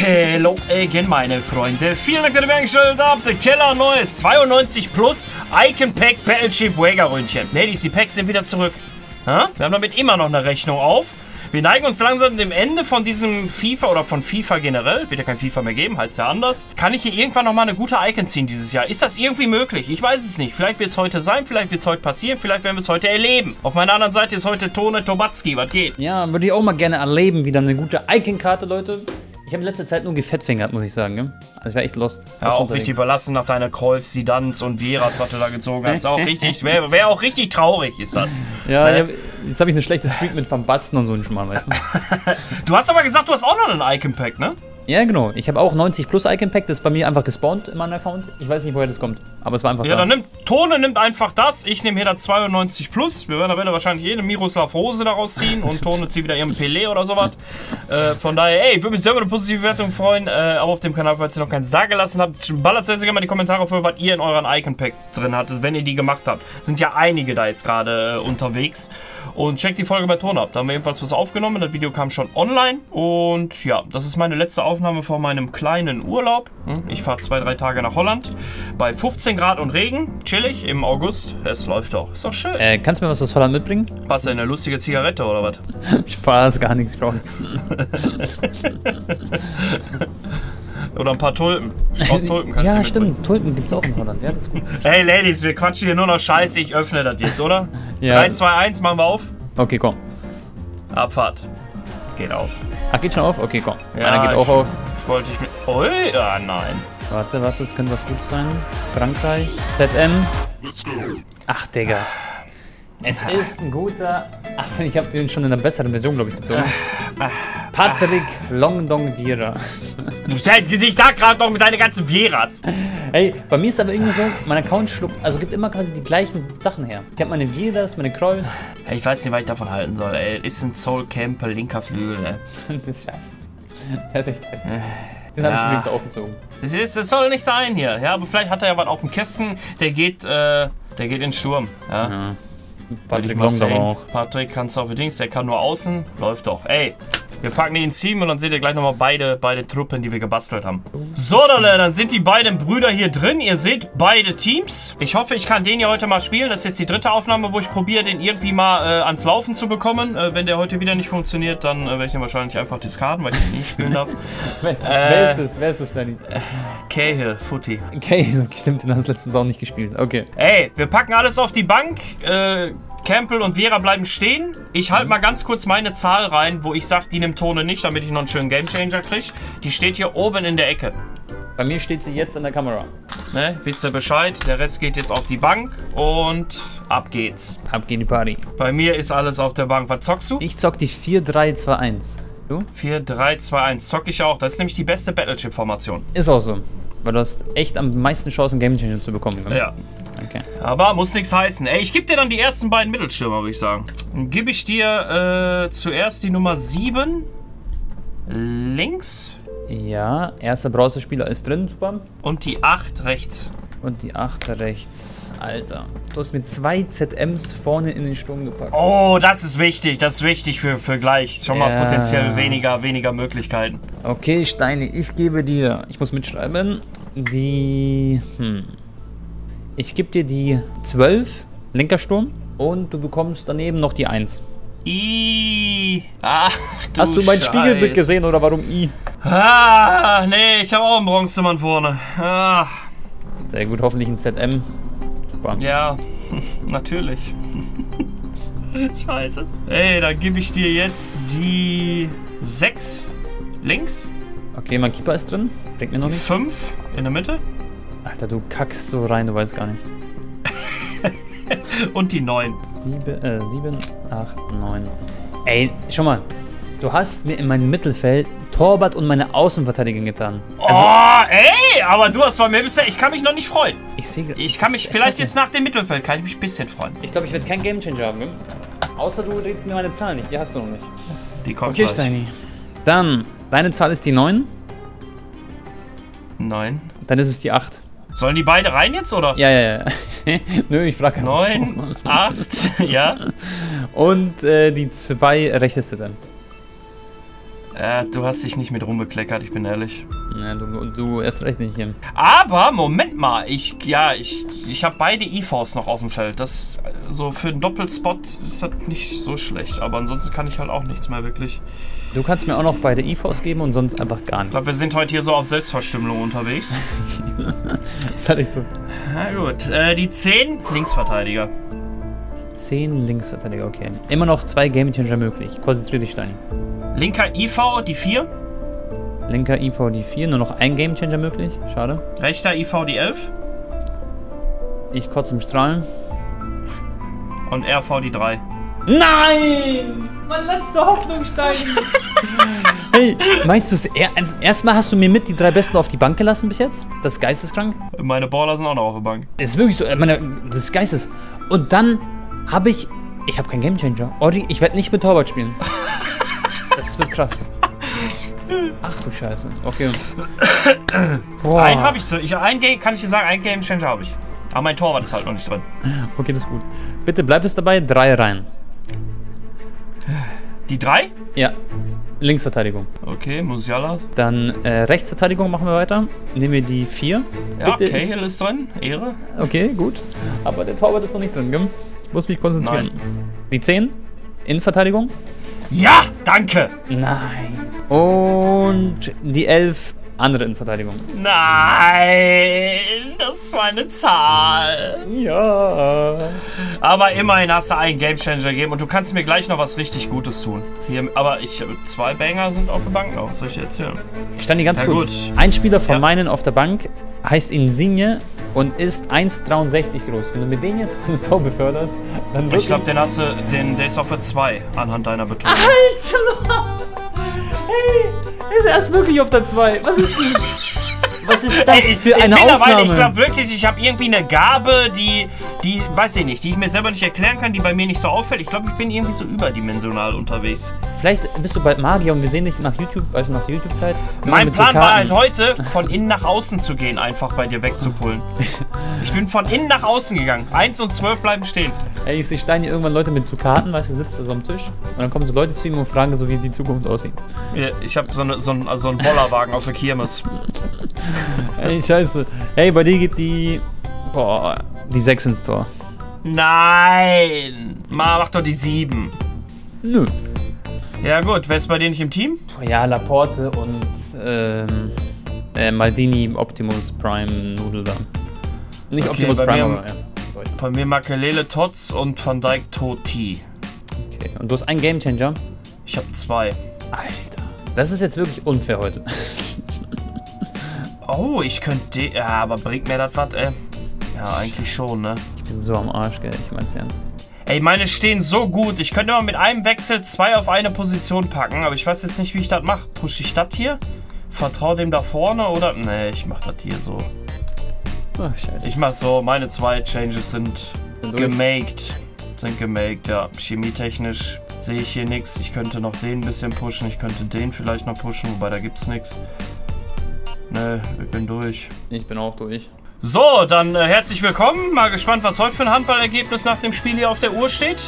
Hello again, meine Freunde. Vielen Dank, dass ihr mir eingestellt habt. Der Keller neues 92 Plus Icon Pack Battleship Wager-Röntchen. Ladies, die Packs sind wieder zurück. Wir haben damit immer noch eine Rechnung auf. Wir neigen uns langsam dem Ende von diesem FIFA oder von FIFA generell. Wird ja kein FIFA mehr geben, heißt ja anders. Kann ich hier irgendwann nochmal eine gute Icon ziehen dieses Jahr? Ist das irgendwie möglich? Ich weiß es nicht. Vielleicht wird es heute sein, vielleicht wird es heute passieren, vielleicht werden wir es heute erleben. Auf meiner anderen Seite ist heute Tone Tobatzki. Was geht? Ja, würde ich auch mal gerne erleben, wieder eine gute Icon-Karte, Leute. Ich habe in letzter Zeit nur gefettfingert, muss ich sagen. Gell? Also ich war echt lost. Ja, auch richtig überlassen nach deiner Cruyff, Sidans und Vieras, was du da gezogen hast. Auch richtig, wäre auch richtig traurig, ist das. Ja, jetzt habe ich eine schlechte Streak mit Van Basten und so einen Schmarrn, weißt du. Du hast aber gesagt, du hast auch noch einen Icon-Pack, ne? Ja, genau. Ich habe auch 90 Plus Icon Pack. Das ist bei mir einfach gespawnt in meinem Account. Ich weiß nicht, woher das kommt. Aber es war einfach ja, da. Dann Tone nimmt einfach das. Ich nehme hier das 92 Plus. Wir werden da wahrscheinlich jede Miroslav Rose daraus ziehen. Und Tone zieht wieder ihren Pelé oder sowas. Von daher, ey, ich würde mich selber eine positive Wertung freuen. Auch auf dem Kanal, falls ihr noch keins da gelassen habt. Ballert sehr, sehr gerne mal die Kommentare für, was ihr in euren Icon Pack drin hattet, wenn ihr die gemacht habt. Sind ja einige da jetzt gerade unterwegs. Und checkt die Folge bei Tone ab. Da haben wir ebenfalls was aufgenommen. Das Video kam schon online. Und ja, das ist meine letzte Aufnahme von meinem kleinen Urlaub. Ich fahre 2-3 Tage nach Holland. Bei 15 Grad und Regen. Chillig im August. Es läuft doch. Ist doch schön. Kannst du mir was aus Holland mitbringen? Was, eine lustige Zigarette oder was? Spaß, gar nichts, ich brauche nichts. Oder ein paar Tulpen. Strauß Tulpen kannst ja, stimmt. Tulpen gibt es auch in Holland. Ja, das ist gut. Hey, Ladies, wir quatschen hier nur noch Scheiße. Ich öffne das jetzt, oder? Ja. 3, 2, 1, machen wir auf. Okay, komm. Abfahrt. Geht auf. Ach, geht schon auf? Okay, komm. Ja, einer geht auch auf. Wollte ich mit... Ui, ah, nein. Warte, das könnte was gut sein. Frankreich. ZM. Ach, Digga. Es ist ein guter... Ach, ich habe den schon in einer besseren Version, glaube ich, gezogen. Patrick Longdong Vieira. Ich sag gerade noch mit deinen ganzen Vieras. Hey, bei mir ist aber irgendwie so, mein Account schluckt, also gibt immer quasi die gleichen Sachen her. Ich habe meine Vieras, meine Cruyff. Hey, ich weiß nicht, was ich davon halten soll, ey. Ist ein Soul Campbell, linker Flügel, ey. Das ist scheiße. Das ist echt scheiße. Den habe ich übrigens aufgezogen. Das soll nicht sein hier. Ja, aber vielleicht hat er ja was auf dem Kästen. Der geht in den Sturm. Ja. Patrick Longdong auch. Patrick kannst du auf die Dings, der kann nur außen. Läuft doch. Ey, wir packen die ins Team und dann seht ihr gleich nochmal beide Truppen, die wir gebastelt haben. So, dann sind die beiden Brüder hier drin. Ihr seht beide Teams. Ich hoffe, ich kann den hier heute mal spielen. Das ist jetzt die dritte Aufnahme, wo ich probiere, den irgendwie mal ans Laufen zu bekommen. Wenn der heute wieder nicht funktioniert, dann werde ich den wahrscheinlich einfach discarden, weil ich ihn nicht spielen darf. Wer ist das, Schnelli? Cahill, Footy. Cahill, stimmt, den hast du letztens auch nicht gespielt. Okay. Ey, wir packen alles auf die Bank. Campbell und Vieira bleiben stehen. Ich halte mal ganz kurz meine Zahl rein, wo ich sage, die nimmt Tone nicht, damit ich noch einen schönen Gamechanger kriege. Die steht hier oben in der Ecke. Bei mir steht sie jetzt in der Kamera. Ne, wisst ihr Bescheid? Der Rest geht jetzt auf die Bank und ab geht's. Ab geht die Party. Bei mir ist alles auf der Bank. Was zockst du? Ich zock die 4-3-2-1. Du? 4-3-2-1. Zock ich auch. Das ist nämlich die beste Battleship-Formation. Ist auch so. Weil du hast echt am meisten Chancen, Gamechanger zu bekommen. Ne? Ja. Okay. Aber muss nichts heißen. Ey, ich gebe dir dann die ersten beiden Mittelstürmer, würde ich sagen. Dann gebe ich dir zuerst die Nummer 7 links. Ja, erster Bronzespieler ist drin, super. Und die 8 rechts. Und die 8 rechts. Alter, du hast mir 2 ZMs vorne in den Sturm gepackt. Oh, das ist wichtig. Das ist wichtig für gleich. Schon mal potenziell weniger Möglichkeiten. Okay, Steini, ich gebe dir... Ich muss mitschreiben. Die... Ich gebe dir die 12, linker Sturm. Und du bekommst daneben noch die 1. Ach, du Hast du mein Spiegelbild gesehen oder warum I? Ah, nee, ich habe auch einen Bronzemann vorne. Ah. Sehr gut, hoffentlich ein ZM. Super. Ja, natürlich. Scheiße. Ey, dann gebe ich dir jetzt die 6 links. Okay, mein Keeper ist drin. Bringt mir noch nichts. 5 in der Mitte. Alter, du kackst so rein, du weißt gar nicht. Und die 9. 7, 8, 9. Ey, schau mal. Du hast mir in meinem Mittelfeld Torwart und meine Außenverteidigung getan. Also, oh, ey, aber du hast bei mir bisher... Ich kann mich noch nicht freuen. Ich kann mich vielleicht jetzt nach dem Mittelfeld, kann ich mich ein bisschen freuen. Ich glaube, ich werde keinen Gamechanger haben. Ne? Außer du redest mir meine Zahlen nicht. Die hast du noch nicht. Die kommt okay, Steini. Dann, deine Zahl ist die 9. 9. Dann ist es die 8. Sollen die beide rein jetzt, oder? Ja. Nö, ich frage einfach 9, 8, ja. Und die 2 rechteste dann. Du hast dich nicht mit rumbekleckert, ich bin ehrlich. Ja, du erst recht nicht hier. Aber, Moment mal, ich habe beide EVs noch auf dem Feld. Das, so für einen Doppelspot ist das nicht so schlecht. Aber ansonsten kann ich halt auch nichts mehr wirklich. Du kannst mir auch noch beide EVs geben und sonst einfach gar nichts. Ich glaube, wir sind heute hier so auf Selbstverstümmelung unterwegs. Das ist halt echt so. Na gut, die 10 Linksverteidiger. 10 Linksverteidiger, okay. Immer noch 2 Game Changer möglich. Konzentrier dich, Steini. Linker IV, die 4. Linker IV die 4, nur noch ein Game Changer möglich. Schade. Rechter IV die 11. Ich kotze im Strahlen. Und RV die 3. Nein! Meine letzte Hoffnung, Steini. Hey, meinst du es? Erstmal hast du mir mit die 3 Besten auf die Bank gelassen bis jetzt? Das ist geisteskrank. Meine Baller sind auch noch auf der Bank. Das ist wirklich so, das ist geistes. Und dann habe ich habe keinen Game Changer. Ich werde nicht mit Torwart spielen. Das wird krass. Ach du Scheiße. Okay. Boah. Einen habe ich so. Kann ich dir sagen, ein Game Changer habe ich. Aber mein Torwart ist halt noch nicht drin. Okay, das ist gut. Bitte bleibt es dabei, 3 rein. Die 3? Ja. Linksverteidigung. Okay, Musiala. Dann Rechtsverteidigung machen wir weiter. Nehmen wir die 4. Ja, Cahill ist drin. Ehre. Okay, gut. Aber der Torwart ist noch nicht drin, gell? Ich muss mich konzentrieren. Nein. Die 10. Innenverteidigung. Ja, danke. Nein. Und die 11. Andere Innenverteidigung. Nein, das ist meine Zahl. Ja. Aber immerhin hast du einen Gamechanger gegeben und du kannst mir gleich noch was richtig Gutes tun. Hier, aber 2 Banger sind auf der Bank noch, was soll ich dir erzählen? Ich stand hier ganz kurz. Gut. Ein Spieler von meinen auf der Bank heißt Insigne und ist 1,63 groß. Wenn du mit den jetzt ins Tor beförderst, dann wirklich... Ich glaube, der ist auch für 2 anhand deiner Betonung. Alter! Hey, ist er erst wirklich auf der 2? Was ist das für eine Aufnahme? Ich glaube wirklich, ich habe irgendwie eine Gabe, die, weiß ich nicht, die ich mir selber nicht erklären kann, die bei mir nicht so auffällt. Ich glaube, ich bin irgendwie so überdimensional unterwegs. Vielleicht bist du bald Magier und wir sehen dich nach YouTube, also nach der YouTube-Zeit. Mein Plan war halt heute, von innen nach außen zu gehen, einfach bei dir wegzupullen. Ich bin von innen nach außen gegangen. 1 und 12 bleiben stehen. Ey, ich sehe Steini irgendwann Leute mit so Karten, weißt du, sitzt da so am Tisch und dann kommen so Leute zu ihm und fragen so, wie die Zukunft aussieht. Ja, ich habe so einen Bollerwagen auf der Kirmes. Ey, scheiße. Hey, bei dir geht die 6 ins Tor. Nein! Mach doch die 7. Nö. Ja gut, wer ist bei dir nicht im Team? Ja, Laporte und Maldini, Optimus Prime, Nudel da. Nicht okay, Optimus Prime, aber ja. Bei mir Makelele, Tots und Van Dijk, Totti. Okay, und du hast einen Gamechanger? Ich habe 2. Alter, das ist jetzt wirklich unfair heute. Oh, ich könnte... Ja, aber bringt mir das was, ey? Ja, eigentlich schon, ne? Ich bin so am Arsch, gell? Ich mein's ernst. Ey, meine stehen so gut. Ich könnte mal mit einem Wechsel 2 auf eine Position packen, aber ich weiß jetzt nicht, wie ich das mache. Pushe ich das hier? Vertraue dem da vorne oder... Nee, ich mach das hier so. Oh, scheiße. Ich mach so, meine 2 Changes sind gemaked. Sind gemaked, ja. Chemietechnisch sehe ich hier nichts. Ich könnte noch den ein bisschen pushen. Ich könnte den vielleicht noch pushen, wobei da gibt's nichts. Ne, ich bin durch. Ich bin auch durch. So, dann herzlich willkommen. Mal gespannt, was heute für ein Handballergebnis nach dem Spiel hier auf der Uhr steht.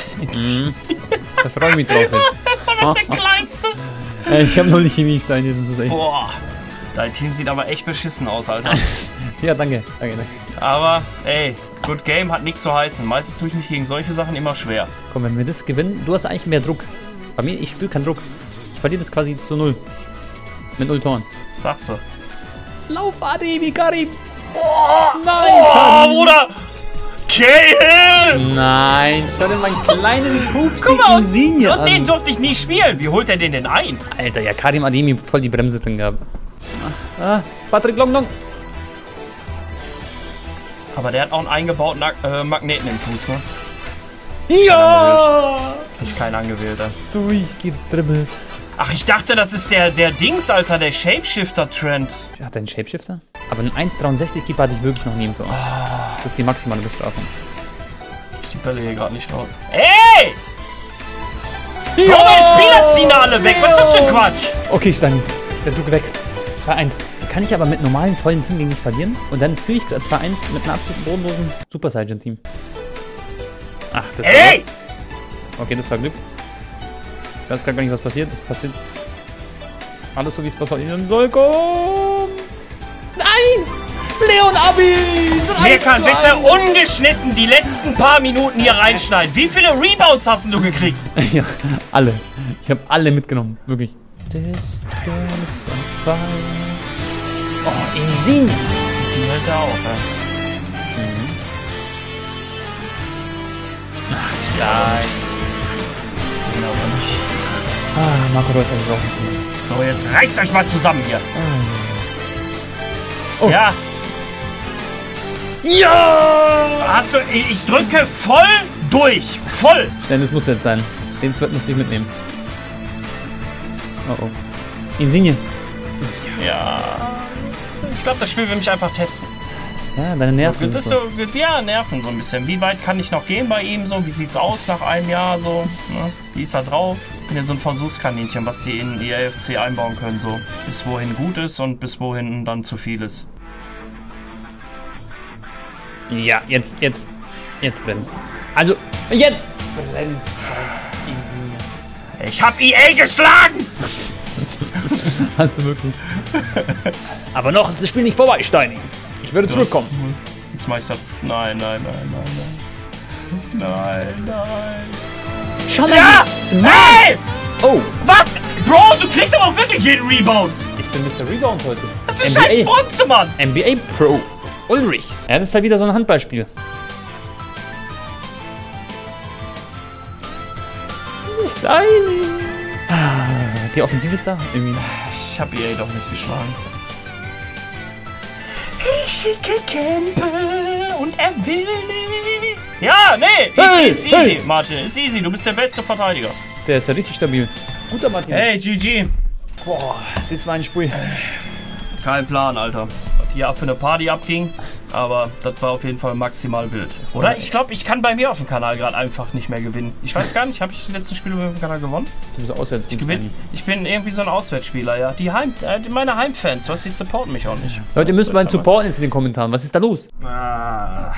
Da freue ich mich drauf jetzt. Der Kleinste. Ich habe noch nicht Chemie, Steini, das ist echt... Boah, dein Team sieht aber echt beschissen aus, Alter. Ja, danke. Aber, ey, Good Game hat nichts zu heißen. Meistens tue ich mich gegen solche Sachen immer schwer. Komm, wenn wir das gewinnen, du hast eigentlich mehr Druck. Bei mir, ich spüre keinen Druck. Ich verliere das quasi zu 0. Mit 0 Toren. Sagst du. Lauf, Ademi, Karim. Oh, nein, Bruder. Cahill! Nein, schau dir meinen kleinen Pupsi Insigne an. Und den durfte ich nie spielen. Wie holt er den denn ein? Alter, ja, Karim Ademi voll die Bremse drin gehabt. Patrick Long. Aber der hat auch einen eingebauten Magneten im Fuß, ne? Ja! Ich keinen angewählter. Durchgedribbelt. Ach, ich dachte, das ist der Dings, Alter, der Shapeshifter-Trend. Hat der einen Shapeshifter? Aber einen 1,63 Keeper hatte ich wirklich noch nie im Tor. Das ist die maximale Bestrafung. Ich die Bälle hier gerade nicht raus. Ey! Ja! Oh, meine Spieler ziehen alle weg. Was ist das für ein Quatsch? Okay, Steini. Der Druck wächst. 2-1. Kann ich aber mit normalem vollen Team gegen dich verlieren? Und dann führe ich 2-1 mit einem absoluten bodenlosen Super Saiyan Team. Ach, das war... Ey! Okay, das war Glück. Ich weiß gerade gar nicht, was passiert. Das passiert. Alles so, wie es passieren soll. Komm! Nein! Leon Abi! Mir kann bitte ungeschnitten die letzten paar Minuten hier reinschneiden. Wie viele Rebounds hast du gekriegt? Ja, alle. Ich habe alle mitgenommen. Wirklich. This girl is on fire. Oh, Insigne. Die hält er auf, ja. Ach, nein. Genau, nicht. Ah, Marco Reus hat auch. So, jetzt reißt euch mal zusammen hier. Oh. Ja. Ja! Hast du. Ich drücke voll durch. Voll. Denn das muss jetzt sein. Den Sweat musste ich mitnehmen. Oh oh. Insigne. Ja. Ich glaube, das Spiel will mich einfach testen. Ja, deine Nerven. Das so, ja, Nerven so ein bisschen. Wie weit kann ich noch gehen bei ihm? So, wie sieht's aus nach einem Jahr? So, ne? Wie ist er drauf? Ich bin ja so ein Versuchskaninchen, was die in EAFC einbauen können. So, bis wohin gut ist und bis wohin dann zu viel ist. Ja, jetzt brennt's. Also, jetzt brennt's. Ich hab EA geschlagen! Hast du wirklich? Aber noch ist das Spiel nicht vorbei, Steini. Ich würde zurückkommen. Jetzt mach ich das. Nein. Schon Ja! Hey! Oh, Was? Bro, du kriegst aber auch wirklich jeden Rebound! ich bin Mr. Rebound heute. Das ist scheiß Bronze, Mann! NBA Pro. Ulrich. Ja, das ist halt wieder so ein Handballspiel. Steini. Die Offensive ist da. Irgendwie. Ich hab EA doch nicht geschlagen. Ich schicke Campbell und er will nicht. Ja, nee, easy, Hey. Martin. Ist easy, du bist der beste Verteidiger. Der ist ja richtig stabil. Guter Martin. Hey, GG. Boah, das war ein Spiel. Kein Plan, Alter. Was hier für eine Party abging. Aber das war auf jeden Fall maximal wild. Oder? Ich glaube, ich kann bei mir auf dem Kanal gerade einfach nicht mehr gewinnen. Ich weiß gar nicht, habe ich die letzten Spiele auf dem Kanal gewonnen? Du bist auswärts. Ich bin irgendwie so ein Auswärtsspieler, ja. Meine Heimfans, was, die supporten mich auch nicht. Leute, ihr müsst mal supporten jetzt in den Kommentaren. Was ist da los? Ah,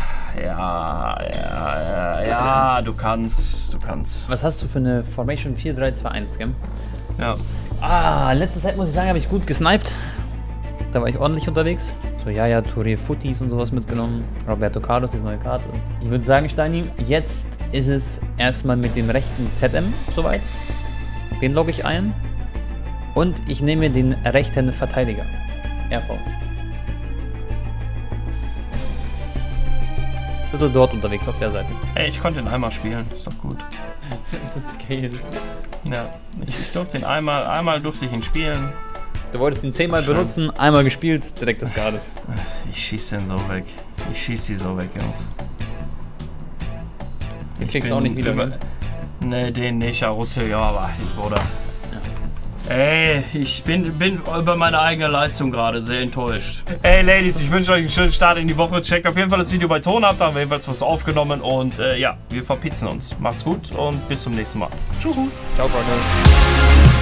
ja, du kannst. Was hast du für eine Formation 4-3-2-1, gell? Ja. Ah, in letzter Zeit muss ich sagen, habe ich gut gesniped. Da war ich ordentlich unterwegs. So Yaya Touré Footies und sowas mitgenommen. Roberto Carlos, die neue Karte. Ich würde sagen, Steini, jetzt ist es erstmal mit dem rechten ZM soweit. Den logge ich ein. Und ich nehme den rechten Verteidiger. RV. Bist du dort unterwegs auf der Seite? Ey, ich konnte ihn einmal spielen, ist doch gut. Das ist der Kale. Ja, ich durfte ihn einmal durfte ich ihn spielen. Du wolltest ihn 10-mal benutzen, einmal gespielt, direkt gescardet. Ich schieß den so weg. Ich schieß die so weg, Jungs. Den kriegst du auch nicht wieder. Ne, den nicht, ja, Russell, ja, aber ich wurde. Ja. Ey, ich bin über meine eigene Leistung gerade sehr enttäuscht. Ey, Ladies, ich wünsche euch einen schönen Start in die Woche. Checkt auf jeden Fall das Video bei Ton ab, da haben wir jedenfalls was aufgenommen. Und ja, wir verpitzen uns. Macht's gut und bis zum nächsten Mal. Tschüss. Ciao, Freunde.